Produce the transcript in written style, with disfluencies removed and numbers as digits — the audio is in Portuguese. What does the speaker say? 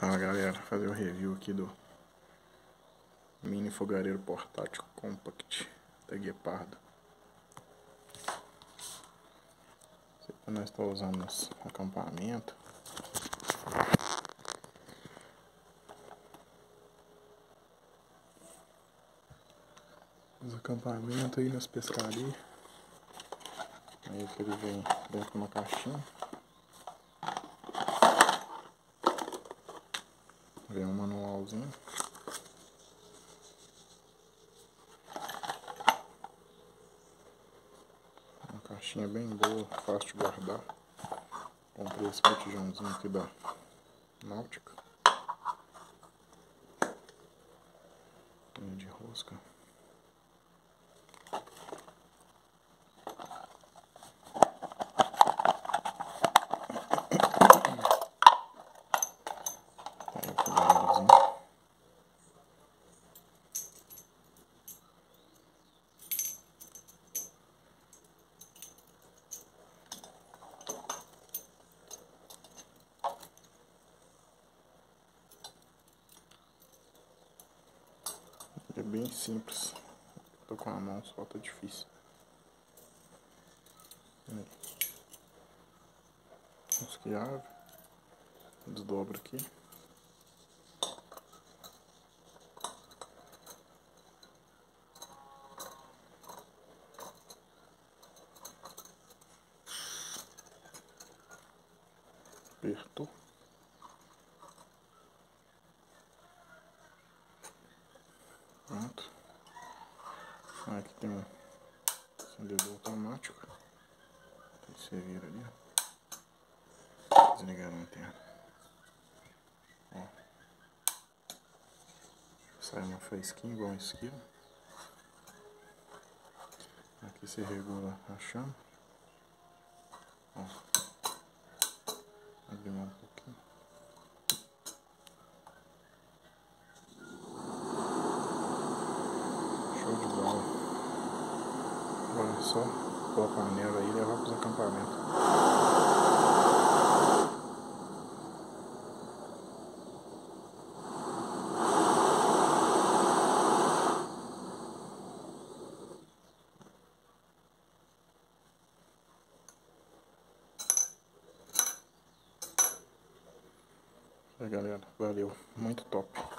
Fala galera, fazer o review aqui do mini fogareiro portátil compact da Guepardo. Esse aqui nós estamos usando nos acampamentos. Nos acampamentos aí, nas pescarias. Aí que ele vem dentro de uma caixinha. Vem um manualzinho. Uma caixinha bem boa, fácil de guardar. Comprei esse botijãozinho aqui da Náutica. Linha de rosca. Aí o fogareirozinho. É bem simples. Tô com a mão só, tá difícil. Esquiava, desdobra aqui. Apertou. Pronto. Aqui tem um acendedor automático. Você vira ali, ó. Desligar a lanterna. Ó. Sai uma faísquinha igual esse aqui, ó. Aqui você regula a chama. Ó. Abrir um pouquinho. Show de bola. Agora é só pôr a panela aí e levar para os acampamentos. Galera, valeu, muito top.